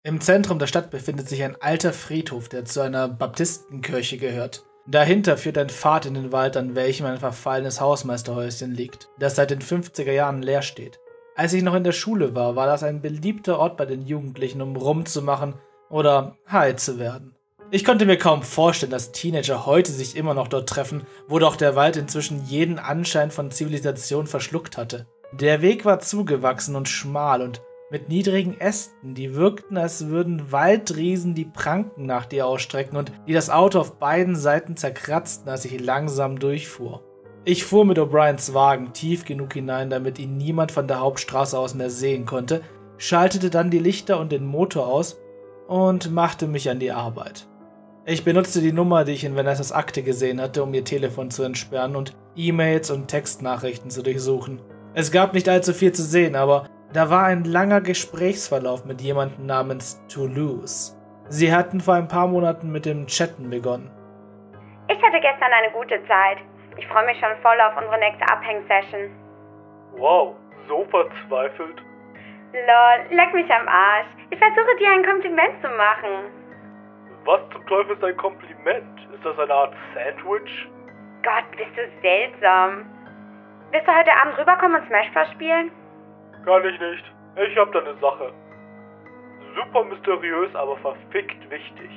Im Zentrum der Stadt befindet sich ein alter Friedhof, der zu einer Baptistenkirche gehört. Dahinter führt ein Pfad in den Wald, an welchem ein verfallenes Hausmeisterhäuschen liegt, das seit den 50er Jahren leer steht. Als ich noch in der Schule war, war das ein beliebter Ort bei den Jugendlichen, um rumzumachen oder high zu werden. Ich konnte mir kaum vorstellen, dass Teenager heute sich immer noch dort treffen, wo doch der Wald inzwischen jeden Anschein von Zivilisation verschluckt hatte. Der Weg war zugewachsen und schmal und mit niedrigen Ästen, die wirkten, als würden Waldriesen die Pranken nach dir ausstrecken und die das Auto auf beiden Seiten zerkratzten, als ich langsam durchfuhr. Ich fuhr mit O'Briens Wagen tief genug hinein, damit ihn niemand von der Hauptstraße aus mehr sehen konnte, schaltete dann die Lichter und den Motor aus und machte mich an die Arbeit. Ich benutzte die Nummer, die ich in Vanessas Akte gesehen hatte, um ihr Telefon zu entsperren und E-Mails und Textnachrichten zu durchsuchen. Es gab nicht allzu viel zu sehen, aber da war ein langer Gesprächsverlauf mit jemandem namens Toulouse. Sie hatten vor ein paar Monaten mit dem Chatten begonnen. Ich hatte gestern eine gute Zeit. Ich freue mich schon voll auf unsere nächste Abhängsession. Wow, so verzweifelt. Lol, leck mich am Arsch. Ich versuche dir ein Kompliment zu machen. Was zum Teufel ist ein Kompliment? Ist das eine Art Sandwich? Gott, bist du seltsam. Willst du heute Abend rüberkommen und Smash Bros. Spielen? Kann ich nicht. Ich hab da eine Sache. Super mysteriös, aber verfickt wichtig.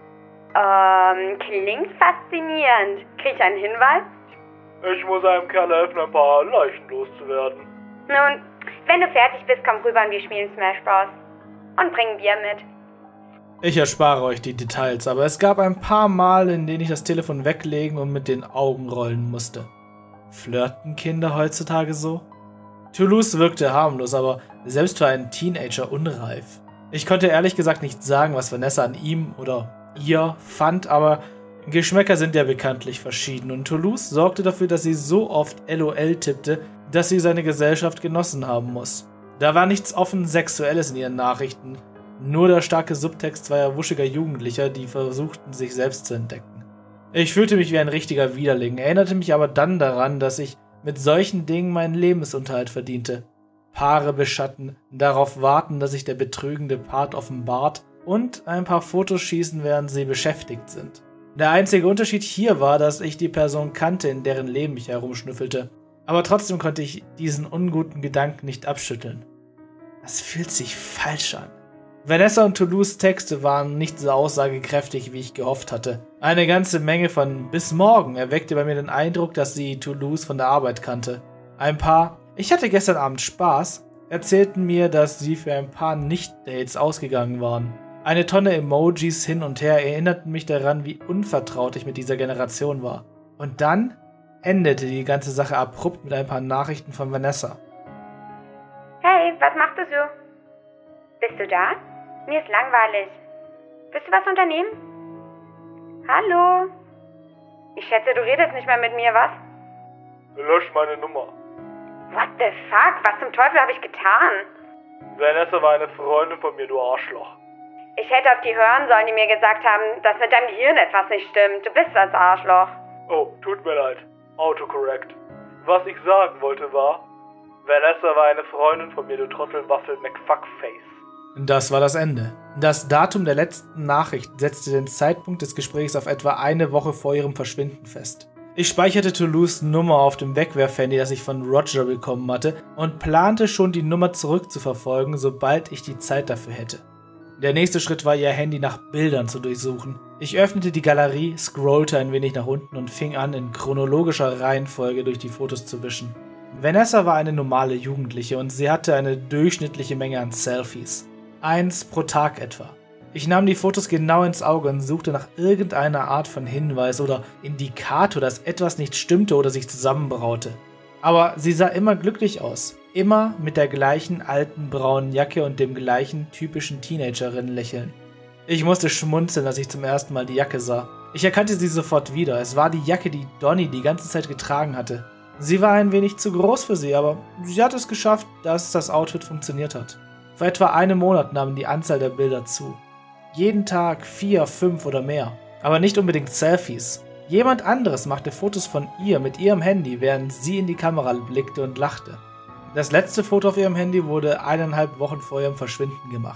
Klingt faszinierend. Krieg ich einen Hinweis? Ich muss einem Kerl helfen, ein paar Leichen loszuwerden. Nun, wenn du fertig bist, komm rüber und wir spielen Smash Bros. Und bring Bier mit. Ich erspare euch die Details, aber es gab ein paar Mal, in denen ich das Telefon weglegen und mit den Augen rollen musste. Flirten Kinder heutzutage so? Toulouse wirkte harmlos, aber selbst für einen Teenager unreif. Ich konnte ehrlich gesagt nicht sagen, was Vanessa an ihm oder ihr fand, aber Geschmäcker sind ja bekanntlich verschieden und Toulouse sorgte dafür, dass sie so oft LOL tippte, dass sie seine Gesellschaft genossen haben muss. Da war nichts offen Sexuelles in ihren Nachrichten, nur der starke Subtext zweier wuschiger Jugendlicher, die versuchten, sich selbst zu entdecken. Ich fühlte mich wie ein richtiger Widerling, erinnerte mich aber dann daran, dass ich mit solchen Dingen meinen Lebensunterhalt verdiente. Paare beschatten, darauf warten, dass sich der betrügende Part offenbart und ein paar Fotos schießen, während sie beschäftigt sind. Der einzige Unterschied hier war, dass ich die Person kannte, in deren Leben ich herumschnüffelte. Aber trotzdem konnte ich diesen unguten Gedanken nicht abschütteln. Das fühlt sich falsch an. Vanessa und Toulouse' Texte waren nicht so aussagekräftig, wie ich gehofft hatte. Eine ganze Menge von "bis morgen" erweckte bei mir den Eindruck, dass sie Toulouse von der Arbeit kannte. Ein paar "ich hatte gestern Abend Spaß" erzählten mir, dass sie für ein paar Nicht-Dates ausgegangen waren. Eine Tonne Emojis hin und her erinnerten mich daran, wie unvertraut ich mit dieser Generation war. Und dann endete die ganze Sache abrupt mit ein paar Nachrichten von Vanessa. Hey, was machst du so? Bist du da? Mir ist langweilig. Willst du was unternehmen? Hallo? Ich schätze, du redest nicht mehr mit mir, was? Lösch meine Nummer. What the fuck? Was zum Teufel habe ich getan? Vanessa war eine Freundin von mir, du Arschloch. Ich hätte auf die hören sollen, die mir gesagt haben, dass mit deinem Gehirn etwas nicht stimmt. Du bist das Arschloch. Oh, tut mir leid. Autocorrect. Was ich sagen wollte war, Vanessa war eine Freundin von mir, du Trottelwaffel McFuckface. Das war das Ende. Das Datum der letzten Nachricht setzte den Zeitpunkt des Gesprächs auf etwa eine Woche vor ihrem Verschwinden fest. Ich speicherte Toulouse' Nummer auf dem Wegwerfhandy, das ich von Roger bekommen hatte, und plante schon, die Nummer zurückzuverfolgen, sobald ich die Zeit dafür hätte. Der nächste Schritt war, ihr Handy nach Bildern zu durchsuchen. Ich öffnete die Galerie, scrollte ein wenig nach unten und fing an, in chronologischer Reihenfolge durch die Fotos zu wischen. Vanessa war eine normale Jugendliche und sie hatte eine durchschnittliche Menge an Selfies. 1 pro Tag etwa. Ich nahm die Fotos genau ins Auge und suchte nach irgendeiner Art von Hinweis oder Indikator, dass etwas nicht stimmte oder sich zusammenbraute. Aber sie sah immer glücklich aus. Immer mit der gleichen alten braunen Jacke und dem gleichen typischen Teenagerin-Lächeln. Ich musste schmunzeln, als ich zum ersten Mal die Jacke sah. Ich erkannte sie sofort wieder. Es war die Jacke, die Donnie die ganze Zeit getragen hatte. Sie war ein wenig zu groß für sie, aber sie hat es geschafft, dass das Outfit funktioniert hat. Vor etwa einem Monat nahm die Anzahl der Bilder zu. Jeden Tag 4, 5 oder mehr. Aber nicht unbedingt Selfies. Jemand anderes machte Fotos von ihr mit ihrem Handy, während sie in die Kamera blickte und lachte. Das letzte Foto auf ihrem Handy wurde 1,5 Wochen vor ihrem Verschwinden gemacht.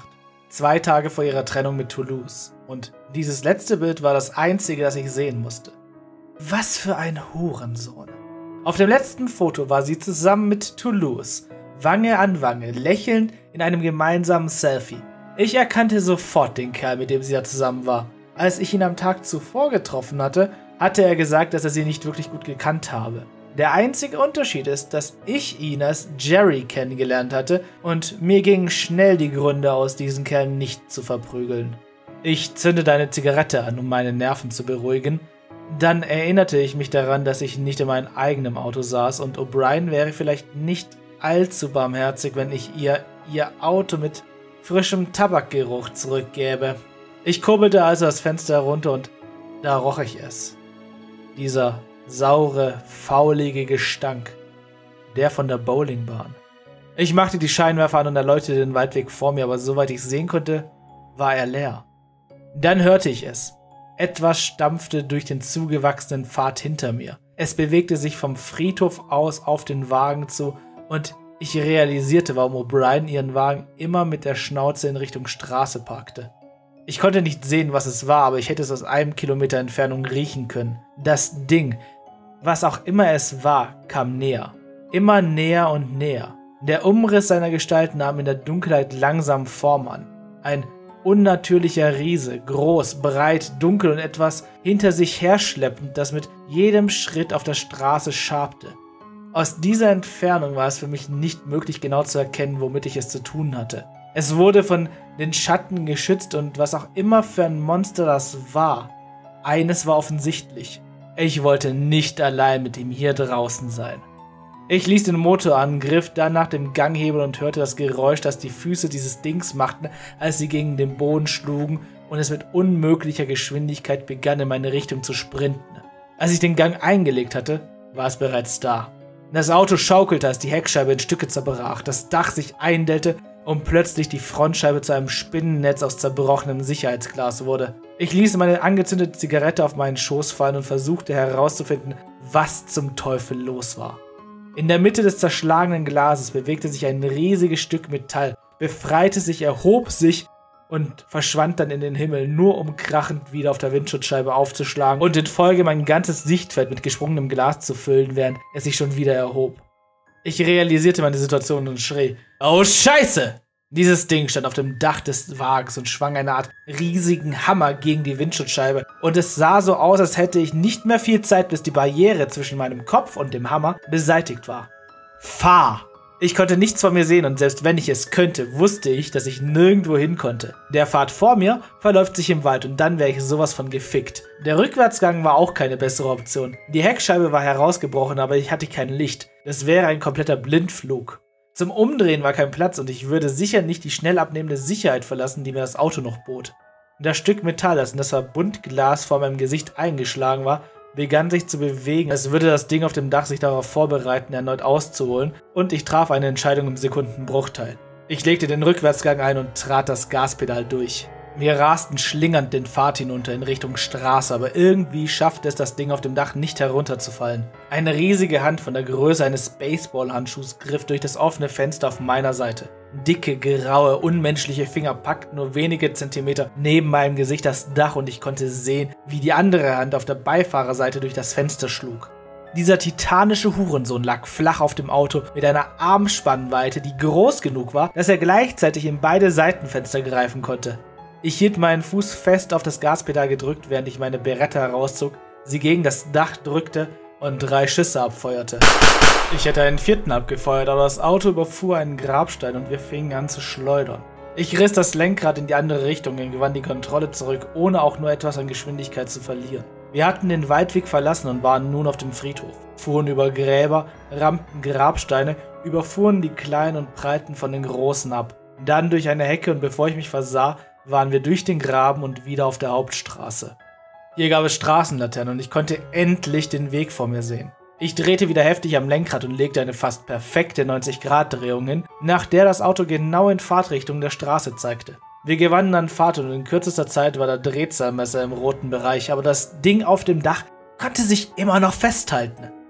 2 Tage vor ihrer Trennung mit Toulouse. Und dieses letzte Bild war das einzige, das ich sehen musste. Was für ein Hurensohn. Auf dem letzten Foto war sie zusammen mit Toulouse, Wange an Wange, lächelnd in einem gemeinsamen Selfie. Ich erkannte sofort den Kerl, mit dem sie da zusammen war. Als ich ihn am Tag zuvor getroffen hatte, hatte er gesagt, dass er sie nicht wirklich gut gekannt habe. Der einzige Unterschied ist, dass ich ihn als Jerry kennengelernt hatte und mir gingen schnell die Gründe aus, diesen Kerl nicht zu verprügeln. Ich zündete eine Zigarette an, um meine Nerven zu beruhigen. Dann erinnerte ich mich daran, dass ich nicht in meinem eigenen Auto saß und O'Brien wäre vielleicht nicht allzu barmherzig, wenn ich ihr Auto mit frischem Tabakgeruch zurückgäbe. Ich kurbelte also das Fenster herunter und da roch ich es. Dieser saure, faulige Gestank. Der von der Bowlingbahn. Ich machte die Scheinwerfer an und erleuchtete den Waldweg vor mir, aber soweit ich sehen konnte, war er leer. Dann hörte ich es. Etwas stampfte durch den zugewachsenen Pfad hinter mir. Es bewegte sich vom Friedhof aus auf den Wagen zu und ich realisierte, warum O'Brien ihren Wagen immer mit der Schnauze in Richtung Straße parkte. Ich konnte nicht sehen, was es war, aber ich hätte es aus 1 Kilometer Entfernung riechen können. Das Ding, was auch immer es war, kam näher. Immer näher und näher. Der Umriss seiner Gestalt nahm in der Dunkelheit langsam Form an. Ein unnatürlicher Riese, groß, breit, dunkel und etwas hinter sich herschleppend, das mit jedem Schritt auf der Straße schabte. Aus dieser Entfernung war es für mich nicht möglich, genau zu erkennen, womit ich es zu tun hatte. Es wurde von den Schatten geschützt und was auch immer für ein Monster das war, eines war offensichtlich. Ich wollte nicht allein mit ihm hier draußen sein. Ich ließ den Motor an, griff dann nach dem Ganghebel und hörte das Geräusch, das die Füße dieses Dings machten, als sie gegen den Boden schlugen und es mit unmöglicher Geschwindigkeit begann, in meine Richtung zu sprinten. Als ich den Gang eingelegt hatte, war es bereits da. Das Auto schaukelte, als die Heckscheibe in Stücke zerbrach, das Dach sich eindellte und plötzlich die Frontscheibe zu einem Spinnennetz aus zerbrochenem Sicherheitsglas wurde. Ich ließ meine angezündete Zigarette auf meinen Schoß fallen und versuchte herauszufinden, was zum Teufel los war. In der Mitte des zerschlagenen Glases bewegte sich ein riesiges Stück Metall, befreite sich, erhob sich und verschwand dann in den Himmel, nur um krachend wieder auf der Windschutzscheibe aufzuschlagen und in Folge mein ganzes Sichtfeld mit gesprungenem Glas zu füllen, während es sich schon wieder erhob. Ich realisierte meine Situation und schrie: Oh Scheiße! Dieses Ding stand auf dem Dach des Wagens und schwang eine Art riesigen Hammer gegen die Windschutzscheibe und es sah so aus, als hätte ich nicht mehr viel Zeit, bis die Barriere zwischen meinem Kopf und dem Hammer beseitigt war. Fahr! Ich konnte nichts vor mir sehen und selbst wenn ich es könnte, wusste ich, dass ich nirgendwo hin konnte. Der Pfad vor mir verläuft sich im Wald und dann wäre ich sowas von gefickt. Der Rückwärtsgang war auch keine bessere Option. Die Heckscheibe war herausgebrochen, aber ich hatte kein Licht. Das wäre ein kompletter Blindflug. Zum Umdrehen war kein Platz und ich würde sicher nicht die schnell abnehmende Sicherheit verlassen, die mir das Auto noch bot. Das Stück Metall, das in das Verbundglas vor meinem Gesicht eingeschlagen war, begann sich zu bewegen, als würde das Ding auf dem Dach sich darauf vorbereiten, erneut auszuholen, und ich traf eine Entscheidung im Sekundenbruchteil. Ich legte den Rückwärtsgang ein und trat das Gaspedal durch. Wir rasten schlingernd den Pfad hinunter in Richtung Straße, aber irgendwie schaffte es das Ding auf dem Dach nicht herunterzufallen. Eine riesige Hand von der Größe eines Baseballhandschuhs griff durch das offene Fenster auf meiner Seite. Dicke, graue, unmenschliche Finger packten nur wenige Zentimeter neben meinem Gesicht das Dach und ich konnte sehen, wie die andere Hand auf der Beifahrerseite durch das Fenster schlug. Dieser titanische Hurensohn lag flach auf dem Auto mit einer Armspannweite, die groß genug war, dass er gleichzeitig in beide Seitenfenster greifen konnte. Ich hielt meinen Fuß fest auf das Gaspedal gedrückt, während ich meine Beretta herauszog, sie gegen das Dach drückte und 3 Schüsse abfeuerte. Ich hätte einen 4. abgefeuert, aber das Auto überfuhr einen Grabstein und wir fingen an zu schleudern. Ich riss das Lenkrad in die andere Richtung und gewann die Kontrolle zurück, ohne auch nur etwas an Geschwindigkeit zu verlieren. Wir hatten den Waldweg verlassen und waren nun auf dem Friedhof, fuhren über Gräber, rammten Grabsteine, überfuhren die kleinen und prallten von den großen ab. Dann durch eine Hecke und bevor ich mich versah, waren wir durch den Graben und wieder auf der Hauptstraße. Hier gab es Straßenlaternen und ich konnte endlich den Weg vor mir sehen. Ich drehte wieder heftig am Lenkrad und legte eine fast perfekte 90-Grad-Drehung hin, nach der das Auto genau in Fahrtrichtung der Straße zeigte. Wir gewannen an Fahrt und in kürzester Zeit war der Drehzahlmesser im roten Bereich, aber das Ding auf dem Dach konnte sich immer noch festhalten.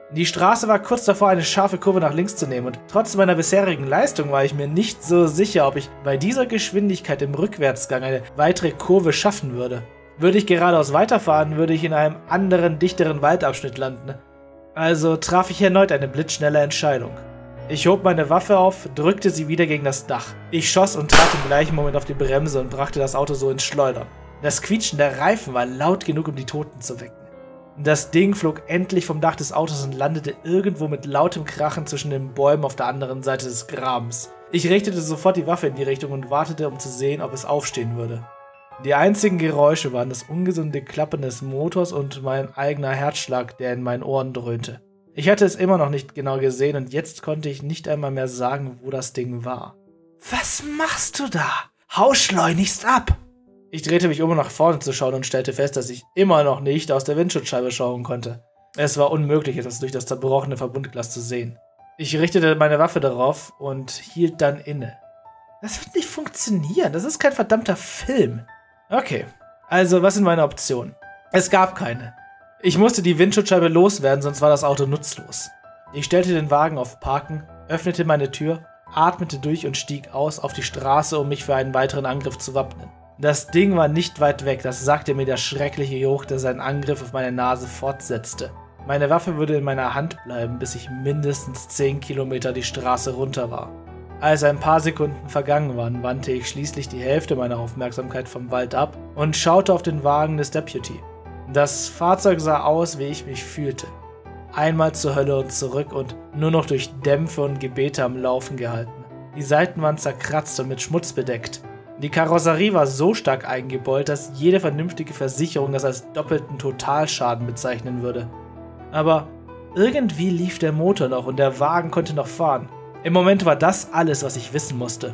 Die Straße war kurz davor, eine scharfe Kurve nach links zu nehmen und trotz meiner bisherigen Leistung war ich mir nicht so sicher, ob ich bei dieser Geschwindigkeit im Rückwärtsgang eine weitere Kurve schaffen würde. Würde ich geradeaus weiterfahren, würde ich in einem anderen, dichteren Waldabschnitt landen. Also traf ich erneut eine blitzschnelle Entscheidung. Ich hob meine Waffe auf, drückte sie wieder gegen das Dach. Ich schoss und trat im gleichen Moment auf die Bremse und brachte das Auto so ins Schleudern. Das Quietschen der Reifen war laut genug, um die Toten zu wecken. Das Ding flog endlich vom Dach des Autos und landete irgendwo mit lautem Krachen zwischen den Bäumen auf der anderen Seite des Grabens. Ich richtete sofort die Waffe in die Richtung und wartete, um zu sehen, ob es aufstehen würde. Die einzigen Geräusche waren das ungesunde Klappen des Motors und mein eigener Herzschlag, der in meinen Ohren dröhnte. Ich hatte es immer noch nicht genau gesehen und jetzt konnte ich nicht einmal mehr sagen, wo das Ding war. »Was machst du da? Hau schleunigst ab!« Ich drehte mich um nach vorne zu schauen und stellte fest, dass ich immer noch nicht aus der Windschutzscheibe schauen konnte. Es war unmöglich, etwas durch das zerbrochene Verbundglas zu sehen. Ich richtete meine Waffe darauf und hielt dann inne. Das wird nicht funktionieren, das ist kein verdammter Film. Okay, also was sind meine Optionen? Es gab keine. Ich musste die Windschutzscheibe loswerden, sonst war das Auto nutzlos. Ich stellte den Wagen auf Parken, öffnete meine Tür, atmete durch und stieg aus auf die Straße, um mich für einen weiteren Angriff zu wappnen. Das Ding war nicht weit weg, das sagte mir der schreckliche Geruch, der seinen Angriff auf meine Nase fortsetzte. Meine Waffe würde in meiner Hand bleiben, bis ich mindestens 10 Kilometer die Straße runter war. Als ein paar Sekunden vergangen waren, wandte ich schließlich die Hälfte meiner Aufmerksamkeit vom Wald ab und schaute auf den Wagen des Deputy. Das Fahrzeug sah aus, wie ich mich fühlte. Einmal zur Hölle und zurück und nur noch durch Dämpfe und Gebete am Laufen gehalten. Die Seiten waren zerkratzt und mit Schmutz bedeckt. Die Karosserie war so stark eingebeult, dass jede vernünftige Versicherung das als doppelten Totalschaden bezeichnen würde. Aber irgendwie lief der Motor noch und der Wagen konnte noch fahren. Im Moment war das alles, was ich wissen musste.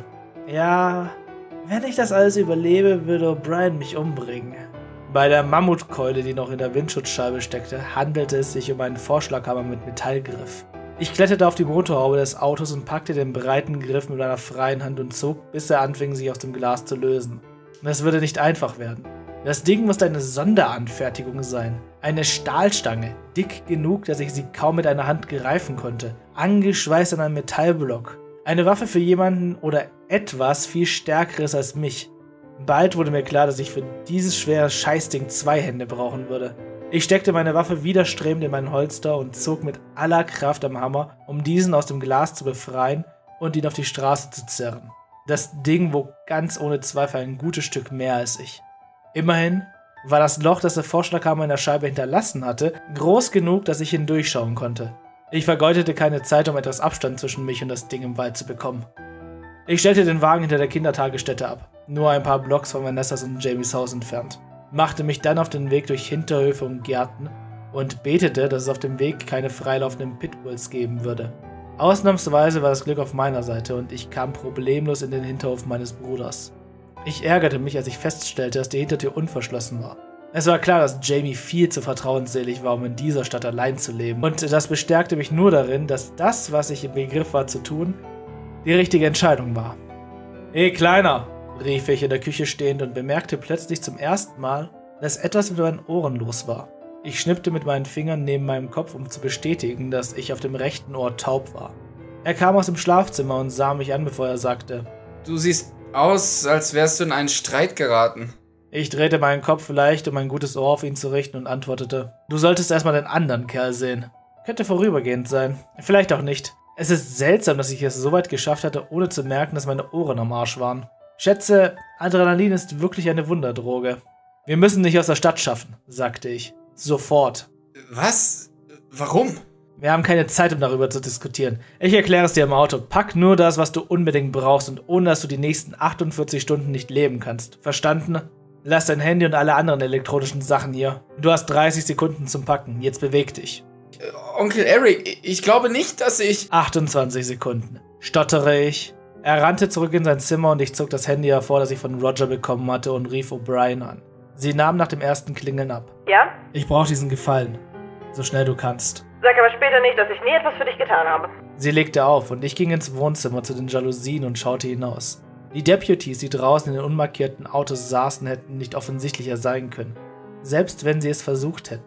Ja, wenn ich das alles überlebe, würde O'Brien mich umbringen. Bei der Mammutkeule, die noch in der Windschutzscheibe steckte, handelte es sich um einen Vorschlaghammer mit Metallgriff. Ich kletterte auf die Motorhaube des Autos und packte den breiten Griff mit einer freien Hand und zog, bis er anfing, sich aus dem Glas zu lösen. Es würde nicht einfach werden. Das Ding musste eine Sonderanfertigung sein. Eine Stahlstange, dick genug, dass ich sie kaum mit einer Hand greifen konnte, angeschweißt an einem Metallblock. Eine Waffe für jemanden oder etwas viel Stärkeres als mich. Bald wurde mir klar, dass ich für dieses schwere Scheißding 2 Hände brauchen würde. Ich steckte meine Waffe widerstrebend in mein Holster und zog mit aller Kraft am Hammer, um diesen aus dem Glas zu befreien und ihn auf die Straße zu zerren. Das Ding wog ganz ohne Zweifel ein gutes Stück mehr als ich. Immerhin war das Loch, das der Vorschlaghammer in der Scheibe hinterlassen hatte, groß genug, dass ich hindurchschauen konnte. Ich vergeudete keine Zeit, um etwas Abstand zwischen mich und das Ding im Wald zu bekommen. Ich stellte den Wagen hinter der Kindertagesstätte ab, nur ein paar Blocks von Vanessas und Jamies Haus entfernt, machte mich dann auf den Weg durch Hinterhöfe und Gärten und betete, dass es auf dem Weg keine freilaufenden Pitbulls geben würde. Ausnahmsweise war das Glück auf meiner Seite und ich kam problemlos in den Hinterhof meines Bruders. Ich ärgerte mich, als ich feststellte, dass die Hintertür unverschlossen war. Es war klar, dass Jamie viel zu vertrauensselig war, um in dieser Stadt allein zu leben. Und das bestärkte mich nur darin, dass das, was ich im Begriff war zu tun, die richtige Entscheidung war. »Hey, Kleiner«, rief ich in der Küche stehend und bemerkte plötzlich zum ersten Mal, dass etwas mit meinen Ohren los war. Ich schnippte mit meinen Fingern neben meinem Kopf, um zu bestätigen, dass ich auf dem rechten Ohr taub war. Er kam aus dem Schlafzimmer und sah mich an, bevor er sagte: »Du siehst aus, als wärst du in einen Streit geraten.« Ich drehte meinen Kopf leicht, um ein gutes Ohr auf ihn zu richten und antwortete: »Du solltest erstmal den anderen Kerl sehen. Könnte vorübergehend sein. Vielleicht auch nicht. Es ist seltsam, dass ich es so weit geschafft hatte, ohne zu merken, dass meine Ohren am Arsch waren. Schätze, Adrenalin ist wirklich eine Wunderdroge. Wir müssen dich aus der Stadt schaffen«, sagte ich. »Sofort.« Was? Warum? Wir haben keine Zeit, um darüber zu diskutieren. Ich erkläre es dir im Auto. Pack nur das, was du unbedingt brauchst und ohne, dass du die nächsten 48 Stunden nicht leben kannst. Verstanden? Lass dein Handy und alle anderen elektronischen Sachen hier. Du hast 30 Sekunden zum Packen. Jetzt beweg dich. Onkel Eric, ich glaube nicht, dass ich... 28 Sekunden. Stottere ich. Er rannte zurück in sein Zimmer und ich zog das Handy hervor, das ich von Roger bekommen hatte, und rief O'Brien an. Sie nahm nach dem ersten Klingeln ab. Ja? Ich brauche diesen Gefallen. So schnell du kannst. Sag aber später nicht, dass ich nie etwas für dich getan habe. Sie legte auf und ich ging ins Wohnzimmer zu den Jalousien und schaute hinaus. Die Deputies, die draußen in den unmarkierten Autos saßen, hätten nicht offensichtlicher sein können. Selbst wenn sie es versucht hätten.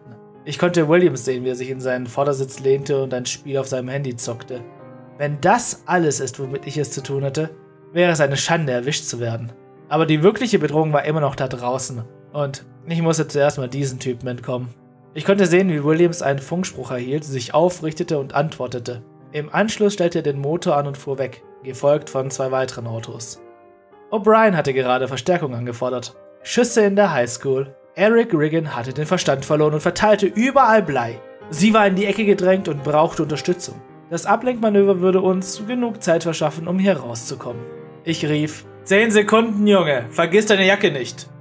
Ich konnte Williams sehen, wie er sich in seinen Vordersitz lehnte und ein Spiel auf seinem Handy zockte. Wenn das alles ist, womit ich es zu tun hatte, wäre es eine Schande, erwischt zu werden. Aber die wirkliche Bedrohung war immer noch da draußen. Und ich musste zuerst mal diesen Typen entkommen. Ich konnte sehen, wie Williams einen Funkspruch erhielt, sich aufrichtete und antwortete. Im Anschluss stellte er den Motor an und fuhr weg, gefolgt von 2 weiteren Autos. O'Brien hatte gerade Verstärkung angefordert. Schüsse in der Highschool. Eric Riggin hatte den Verstand verloren und verteilte überall Blei. Sie war in die Ecke gedrängt und brauchte Unterstützung. Das Ablenkmanöver würde uns genug Zeit verschaffen, um hier rauszukommen. Ich rief: 10 Sekunden, Junge! Vergiss deine Jacke nicht!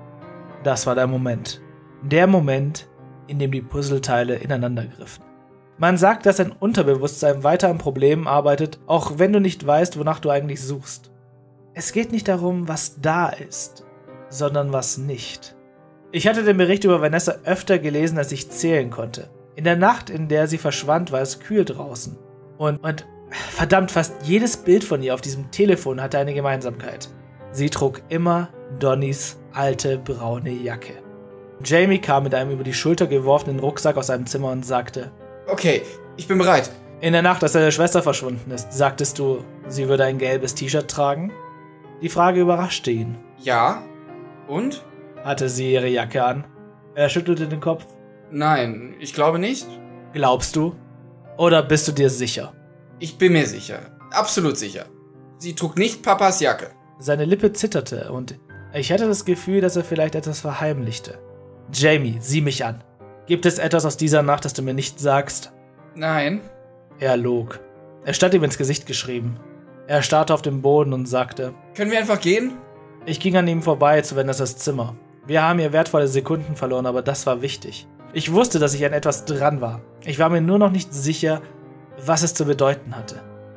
Das war der Moment. Der Moment, in dem die Puzzleteile ineinander griffen. Man sagt, dass dein Unterbewusstsein weiter an Problemen arbeitet, auch wenn du nicht weißt, wonach du eigentlich suchst. Es geht nicht darum, was da ist, sondern was nicht. Ich hatte den Bericht über Vanessa öfter gelesen, als ich zählen konnte. In der Nacht, in der sie verschwand, war es kühl draußen. Und verdammt, fast jedes Bild von ihr auf diesem Telefon hatte eine Gemeinsamkeit. Sie trug immer Donnys alte braune Jacke. Jamie kam mit einem über die Schulter geworfenen Rucksack aus seinem Zimmer und sagte: Okay, ich bin bereit. In der Nacht, als deine Schwester verschwunden ist, sagtest du, sie würde ein gelbes T-Shirt tragen? Die Frage überraschte ihn. Ja? Und? Hatte sie ihre Jacke an? Er schüttelte den Kopf. Nein, ich glaube nicht. Glaubst du? Oder bist du dir sicher? Ich bin mir sicher. Absolut sicher. Sie trug nicht Papas Jacke. Seine Lippe zitterte und ich hatte das Gefühl, dass er vielleicht etwas verheimlichte. Jamie, sieh mich an. Gibt es etwas aus dieser Nacht, das du mir nicht sagst? Nein. Er log. Es stand ihm ins Gesicht geschrieben. Er starrte auf den Boden und sagte: Können wir einfach gehen? Ich ging an ihm vorbei zu Vanessas Zimmer. Wir haben hier wertvolle Sekunden verloren, aber das war wichtig. Ich wusste, dass ich an etwas dran war. Ich war mir nur noch nicht sicher, was es zu bedeuten hatte.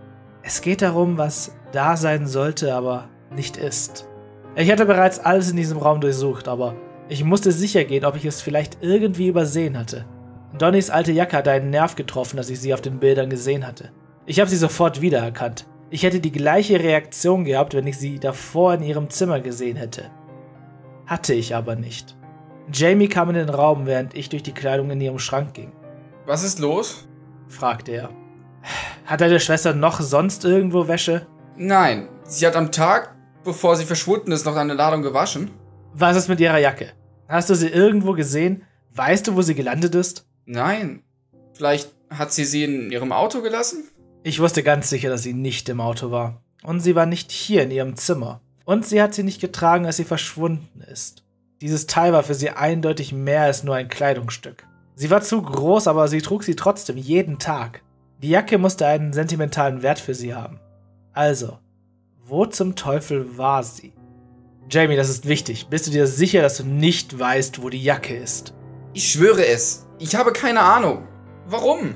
Es geht darum, was da sein sollte, aber nicht ist. Ich hatte bereits alles in diesem Raum durchsucht, aber ich musste sicher gehen, ob ich es vielleicht irgendwie übersehen hatte. Donnys alte Jacke hatte einen Nerv getroffen, als ich sie auf den Bildern gesehen hatte. Ich habe sie sofort wiedererkannt. Ich hätte die gleiche Reaktion gehabt, wenn ich sie davor in ihrem Zimmer gesehen hätte. Hatte ich aber nicht. Jamie kam in den Raum, während ich durch die Kleidung in ihrem Schrank ging. Was ist los? Fragte er. Hat deine Schwester noch sonst irgendwo Wäsche? Nein, sie hat am Tag, bevor sie verschwunden ist, noch eine Ladung gewaschen. Was ist mit ihrer Jacke? Hast du sie irgendwo gesehen? Weißt du, wo sie gelandet ist? Nein. Vielleicht hat sie in ihrem Auto gelassen? Ich wusste ganz sicher, dass sie nicht im Auto war. Und sie war nicht hier in ihrem Zimmer. Und sie hat sie nicht getragen, als sie verschwunden ist. Dieses Teil war für sie eindeutig mehr als nur ein Kleidungsstück. Sie war zu groß, aber sie trug sie trotzdem jeden Tag. Die Jacke musste einen sentimentalen Wert für sie haben. Also, wo zum Teufel war sie? Jamie, das ist wichtig. Bist du dir sicher, dass du nicht weißt, wo die Jacke ist? Ich schwöre es. Ich habe keine Ahnung. Warum?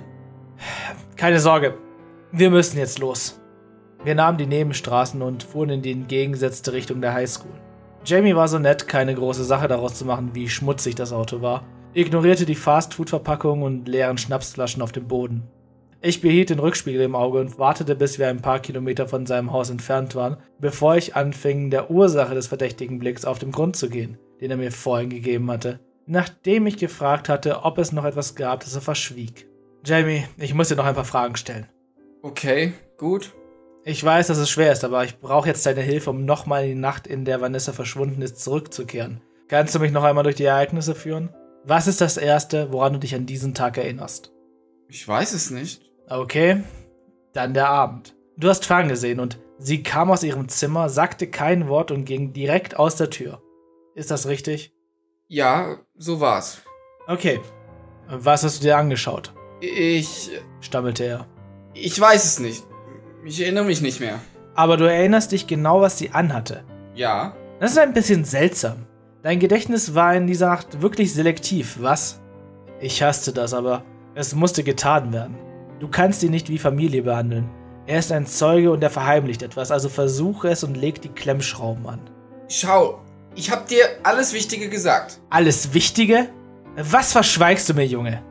Keine Sorge. Wir müssen jetzt los. Wir nahmen die Nebenstraßen und fuhren in die entgegengesetzte Richtung der Highschool. Jamie war so nett, keine große Sache daraus zu machen, wie schmutzig das Auto war, ignorierte die Fastfood-Verpackungen und leeren Schnapsflaschen auf dem Boden. Ich behielt den Rückspiegel im Auge und wartete, bis wir ein paar Kilometer von seinem Haus entfernt waren, bevor ich anfing, der Ursache des verdächtigen Blicks auf den Grund zu gehen, den er mir vorhin gegeben hatte, nachdem ich gefragt hatte, ob es noch etwas gab, das er verschwieg. Jamie, ich muss dir noch ein paar Fragen stellen. Okay, gut. Ich weiß, dass es schwer ist, aber ich brauche jetzt deine Hilfe, um nochmal in die Nacht, in der Vanessa verschwunden ist, zurückzukehren. Kannst du mich noch einmal durch die Ereignisse führen? Was ist das Erste, woran du dich an diesen Tag erinnerst? Ich weiß es nicht. Okay, dann der Abend. Du hast Fang gesehen und sie kam aus ihrem Zimmer, sagte kein Wort und ging direkt aus der Tür. Ist das richtig? Ja, so war's. Okay. Was hast du dir angeschaut? stammelte er. Ich weiß es nicht. Ich erinnere mich nicht mehr. Aber du erinnerst dich genau, was sie anhatte. Ja. Das ist ein bisschen seltsam. Dein Gedächtnis war in dieser Nacht wirklich selektiv, was? Ich hasste das, aber es musste getan werden. Du kannst ihn nicht wie Familie behandeln. Er ist ein Zeuge und er verheimlicht etwas, also versuche es und leg die Klemmschrauben an. Schau, ich hab dir alles Wichtige gesagt. Alles Wichtige? Was verschweigst du mir, Junge?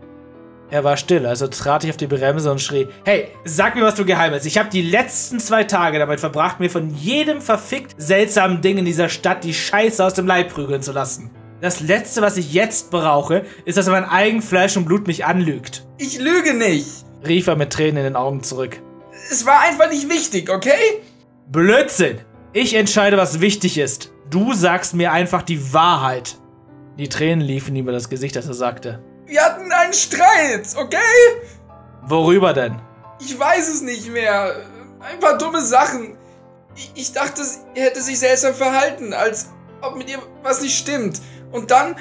Er war still, also trat ich auf die Bremse und schrie: Hey, sag mir, was du geheim hast. Ich habe die letzten 2 Tage damit verbracht, mir von jedem verfickt seltsamen Ding in dieser Stadt die Scheiße aus dem Leib prügeln zu lassen. Das Letzte, was ich jetzt brauche, ist, dass mein eigen Fleisch und Blut mich anlügt. Ich lüge nicht. Rief er mit Tränen in den Augen zurück. Es war einfach nicht wichtig, okay? Blödsinn! Ich entscheide, was wichtig ist. Du sagst mir einfach die Wahrheit. Die Tränen liefen ihm über das Gesicht, als er sagte. Wir hatten einen Streit, okay? Worüber denn? Ich weiß es nicht mehr. Ein paar dumme Sachen. Ich dachte, er hätte sich seltsam verhalten, als ob mit ihr was nicht stimmt. Und dann,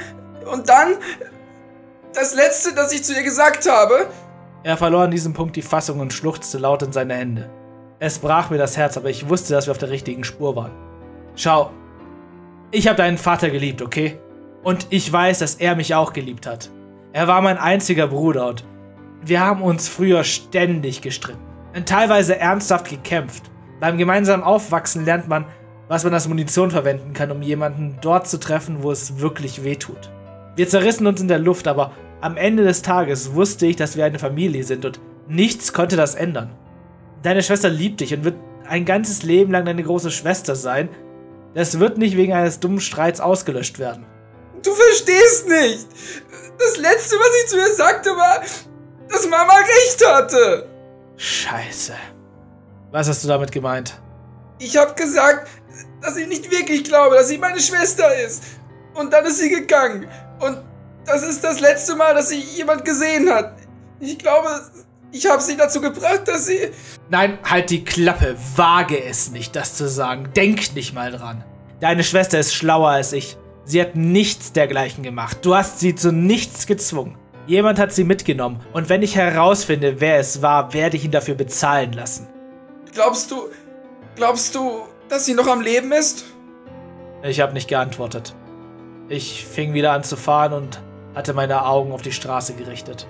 das Letzte, das ich zu ihr gesagt habe. Er verlor an diesem Punkt die Fassung und schluchzte laut in seine Hände. Es brach mir das Herz, aber ich wusste, dass wir auf der richtigen Spur waren. Schau, ich habe deinen Vater geliebt, okay? Und ich weiß, dass er mich auch geliebt hat. Er war mein einziger Bruder und wir haben uns früher ständig gestritten. Und teilweise ernsthaft gekämpft. Beim gemeinsamen Aufwachsen lernt man, was man als Munition verwenden kann, um jemanden dort zu treffen, wo es wirklich wehtut. Wir zerrissen uns in der Luft, aber am Ende des Tages wusste ich, dass wir eine Familie sind und nichts konnte das ändern. Deine Schwester liebt dich und wird ein ganzes Leben lang deine große Schwester sein. Das wird nicht wegen eines dummen Streits ausgelöscht werden. Du verstehst nicht. Das Letzte, was ich zu ihr sagte, war, dass Mama recht hatte. Scheiße. Was hast du damit gemeint? Ich habe gesagt, dass ich nicht wirklich glaube, dass sie meine Schwester ist. Und dann ist sie gegangen. Und das ist das letzte Mal, dass sie jemand gesehen hat. Ich glaube, ich habe sie dazu gebracht, dass sie... Nein, halt die Klappe. Wage es nicht, das zu sagen. Denk nicht mal dran. Deine Schwester ist schlauer als ich. Sie hat nichts dergleichen gemacht. Du hast sie zu nichts gezwungen. Jemand hat sie mitgenommen. Und wenn ich herausfinde, wer es war, werde ich ihn dafür bezahlen lassen. Glaubst du, dass sie noch am Leben ist? Ich habe nicht geantwortet. Ich fing wieder an zu fahren und hatte meine Augen auf die Straße gerichtet.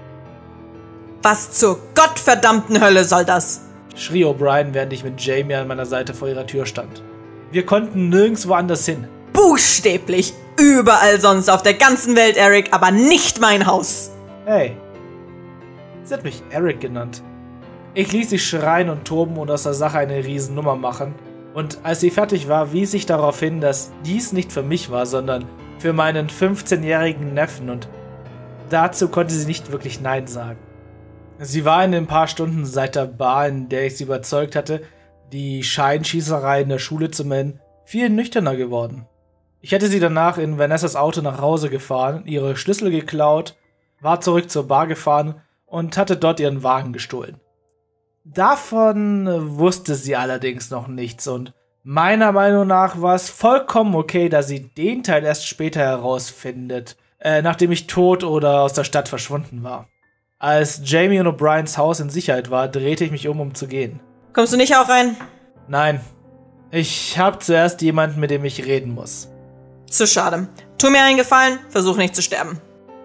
Was zur gottverdammten Hölle soll das? Schrie O'Brien, während ich mit Jamie an meiner Seite vor ihrer Tür stand. Wir konnten nirgendwo anders hin. Buchstäblich überall sonst auf der ganzen Welt, Eric, aber nicht mein Haus. Hey, sie hat mich Eric genannt. Ich ließ sie schreien und toben und aus der Sache eine Riesennummer machen. Und als sie fertig war, wies ich darauf hin, dass dies nicht für mich war, sondern für meinen 15-jährigen Neffen. Und dazu konnte sie nicht wirklich Nein sagen. Sie war in den paar Stunden seit der Bar, in der ich sie überzeugt hatte, die Scheinschießerei in der Schule zu melden, viel nüchterner geworden. Ich hätte sie danach in Vanessas Auto nach Hause gefahren, ihre Schlüssel geklaut, war zurück zur Bar gefahren und hatte dort ihren Wagen gestohlen. Davon wusste sie allerdings noch nichts und meiner Meinung nach war es vollkommen okay, dass sie den Teil erst später herausfindet, nachdem ich tot oder aus der Stadt verschwunden war. Als Jamie in O'Briens Haus in Sicherheit war, drehte ich mich um zu gehen. Kommst du nicht auch rein? Nein. Ich habe zuerst jemanden, mit dem ich reden muss. Zu schade. Tu mir einen Gefallen, versuch nicht zu sterben.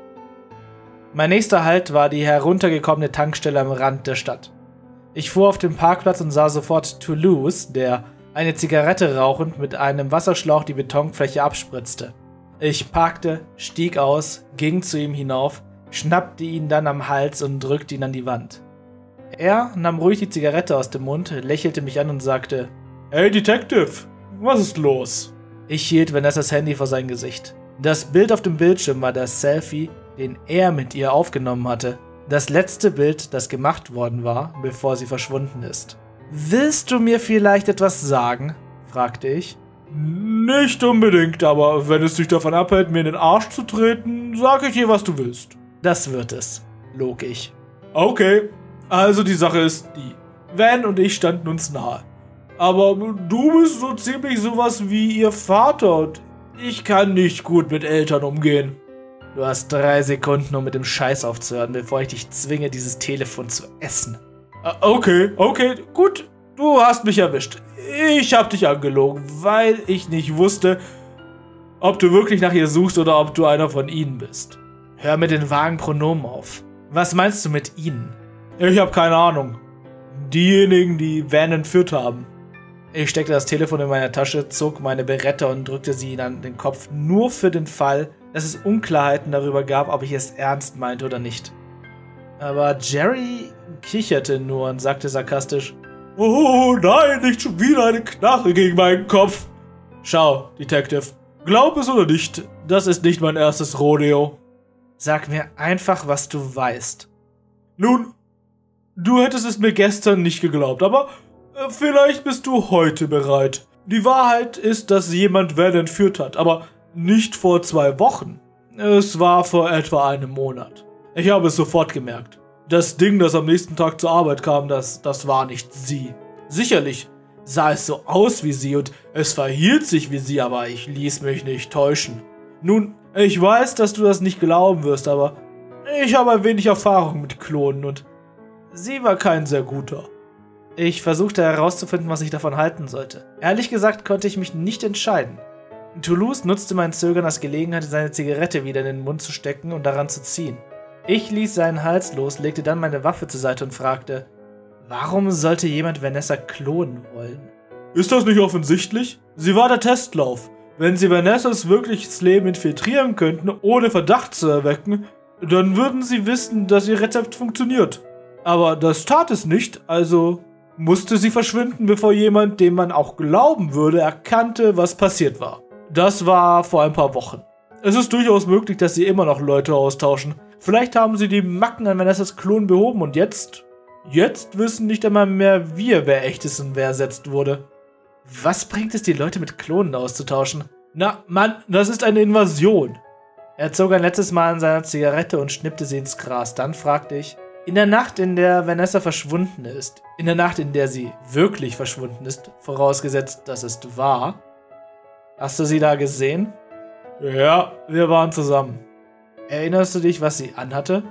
Mein nächster Halt war die heruntergekommene Tankstelle am Rand der Stadt. Ich fuhr auf den Parkplatz und sah sofort Toulouse, der eine Zigarette rauchend mit einem Wasserschlauch die Betonfläche abspritzte. Ich parkte, stieg aus, ging zu ihm hinauf, schnappte ihn dann am Hals und drückte ihn an die Wand. Er nahm ruhig die Zigarette aus dem Mund, lächelte mich an und sagte: Hey Detective, was ist los? Ich hielt Vanessas Handy vor sein Gesicht. Das Bild auf dem Bildschirm war das Selfie, den er mit ihr aufgenommen hatte. Das letzte Bild, das gemacht worden war, bevor sie verschwunden ist. Willst du mir vielleicht etwas sagen? Fragte ich. Nicht unbedingt, aber wenn es dich davon abhält, mir in den Arsch zu treten, sag ich dir, was du willst. Das wird es, log ich. Okay, also die Sache ist die. Van und ich standen uns nahe. Aber du bist so ziemlich sowas wie ihr Vater und ich kann nicht gut mit Eltern umgehen. Du hast 3 Sekunden, um mit dem Scheiß aufzuhören, bevor ich dich zwinge, dieses Telefon zu essen. Okay, gut. Du hast mich erwischt. Ich hab dich angelogen, weil ich nicht wusste, ob du wirklich nach ihr suchst oder ob du einer von ihnen bist. Hör mit den vagen Pronomen auf. Was meinst du mit ihnen? Ich hab keine Ahnung. Diejenigen, die Van entführt haben. Ich steckte das Telefon in meine Tasche, zog meine Beretta und drückte sie ihn an den Kopf, nur für den Fall, dass es Unklarheiten darüber gab, ob ich es ernst meinte oder nicht. Aber Jerry kicherte nur und sagte sarkastisch: Oh nein, nicht schon wieder eine Knarre gegen meinen Kopf. Schau, Detective, Glaub es oder nicht, das ist nicht mein erstes Rodeo. Sag mir einfach, was du weißt. Nun, du hättest es mir gestern nicht geglaubt, aber vielleicht bist du heute bereit. Die Wahrheit ist, dass jemand Van entführt hat, aber nicht vor 2 Wochen. Es war vor etwa einem Monat. Ich habe es sofort gemerkt. Das Ding, das am nächsten Tag zur Arbeit kam, das war nicht sie. Sicherlich sah es so aus wie sie und es verhielt sich wie sie, aber ich ließ mich nicht täuschen. Nun, ich weiß, dass du das nicht glauben wirst, aber ich habe ein wenig Erfahrung mit Klonen und sie war kein sehr guter. Ich versuchte herauszufinden, was ich davon halten sollte. Ehrlich gesagt konnte ich mich nicht entscheiden. Toulouse nutzte mein Zögern als Gelegenheit, seine Zigarette wieder in den Mund zu stecken und daran zu ziehen. Ich ließ seinen Hals los, legte dann meine Waffe zur Seite und fragte, warum sollte jemand Vanessa klonen wollen? Ist das nicht offensichtlich? Sie war der Testlauf. Wenn sie Vanessas wirkliches Leben infiltrieren könnten, ohne Verdacht zu erwecken, dann würden sie wissen, dass ihr Rezept funktioniert. Aber das tat es nicht, also musste sie verschwinden, bevor jemand, dem man auch glauben würde, erkannte, was passiert war. Das war vor ein paar Wochen. Es ist durchaus möglich, dass sie immer noch Leute austauschen. Vielleicht haben sie die Macken an Vanessas Klon behoben und jetzt wissen nicht einmal mehr wir, wer echt ist und wer ersetzt wurde. Was bringt es, die Leute mit Klonen auszutauschen? Na, Mann, das ist eine Invasion. Er zog ein letztes Mal an seiner Zigarette und schnippte sie ins Gras. Dann fragte ich, in der Nacht, in der Vanessa verschwunden ist, in der Nacht, in der sie wirklich verschwunden ist, vorausgesetzt, dass es wahr, hast du sie da gesehen? Ja, wir waren zusammen. Erinnerst du dich, was sie anhatte?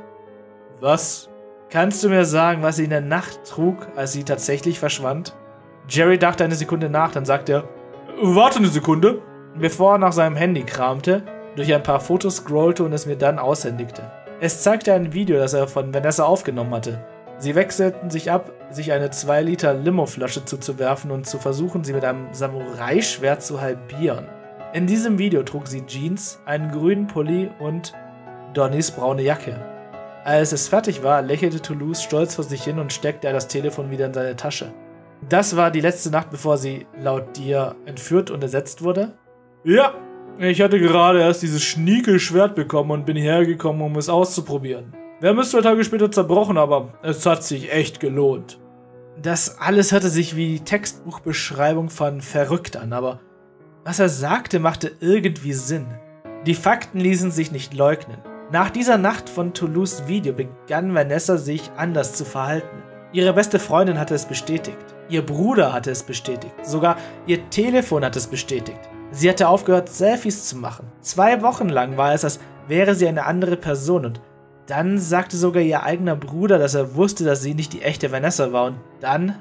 Was? Kannst du mir sagen, was sie in der Nacht trug, als sie tatsächlich verschwand? Jerry dachte eine Sekunde nach, dann sagte er, warte eine Sekunde. Bevor er nach seinem Handy kramte, durch ein paar Fotos scrollte und es mir dann aushändigte. Es zeigte ein Video, das er von Vanessa aufgenommen hatte. Sie wechselten sich ab, sich eine 2 Liter Limo-Flasche zuzuwerfen und zu versuchen, sie mit einem Samurai-Schwert zu halbieren. In diesem Video trug sie Jeans, einen grünen Pulli und Donnys braune Jacke. Als es fertig war, lächelte Toulouse stolz vor sich hin und steckte das Telefon wieder in seine Tasche. Das war die letzte Nacht, bevor sie, laut dir, entführt und ersetzt wurde? Ja, ich hatte gerade erst dieses schnieke Schwert bekommen und bin hierher gekommen, um es auszuprobieren. Wir haben es 2 Tage später zerbrochen, aber es hat sich echt gelohnt. Das alles hörte sich wie die Textbuchbeschreibung von Verrückt an, aber was er sagte, machte irgendwie Sinn. Die Fakten ließen sich nicht leugnen. Nach dieser Nacht von Toulouse' Video begann Vanessa sich anders zu verhalten. Ihre beste Freundin hatte es bestätigt. Ihr Bruder hatte es bestätigt. Sogar ihr Telefon hat es bestätigt. Sie hatte aufgehört, Selfies zu machen. 2 Wochen lang war es, als wäre sie eine andere Person. Und dann sagte sogar ihr eigener Bruder, dass er wusste, dass sie nicht die echte Vanessa war. Und dann...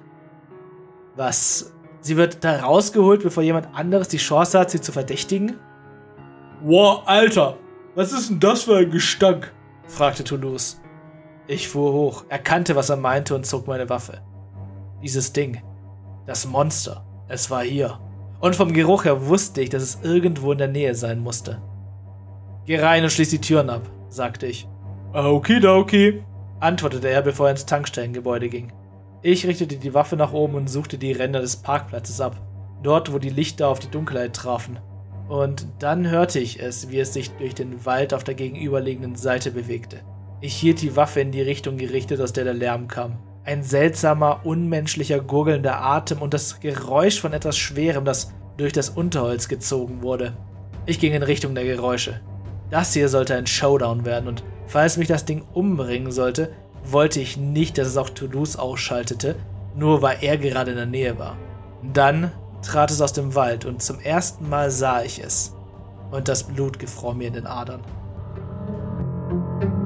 Was? Sie wird da rausgeholt, bevor jemand anderes die Chance hat, sie zu verdächtigen? Wow, Alter! Was ist denn das für ein Gestank? Fragte Toulouse. Ich fuhr hoch, erkannte, was er meinte und zog meine Waffe. Dieses Ding. Das Monster. Es war hier. Und vom Geruch her wusste ich, dass es irgendwo in der Nähe sein musste. Geh rein und schließ die Türen ab, sagte ich. Okidoki, antwortete er, bevor er ins Tankstellengebäude ging. Ich richtete die Waffe nach oben und suchte die Ränder des Parkplatzes ab, dort, wo die Lichter auf die Dunkelheit trafen. Und dann hörte ich es, wie es sich durch den Wald auf der gegenüberliegenden Seite bewegte. Ich hielt die Waffe in die Richtung gerichtet, aus der der Lärm kam. Ein seltsamer, unmenschlicher, gurgelnder Atem und das Geräusch von etwas Schwerem, das durch das Unterholz gezogen wurde. Ich ging in Richtung der Geräusche. Das hier sollte ein Showdown werden und falls mich das Ding umbringen sollte, wollte ich nicht, dass es auch Toulouse ausschaltete, nur weil er gerade in der Nähe war. Dann trat es aus dem Wald und zum ersten Mal sah ich es. Und das Blut gefror mir in den Adern.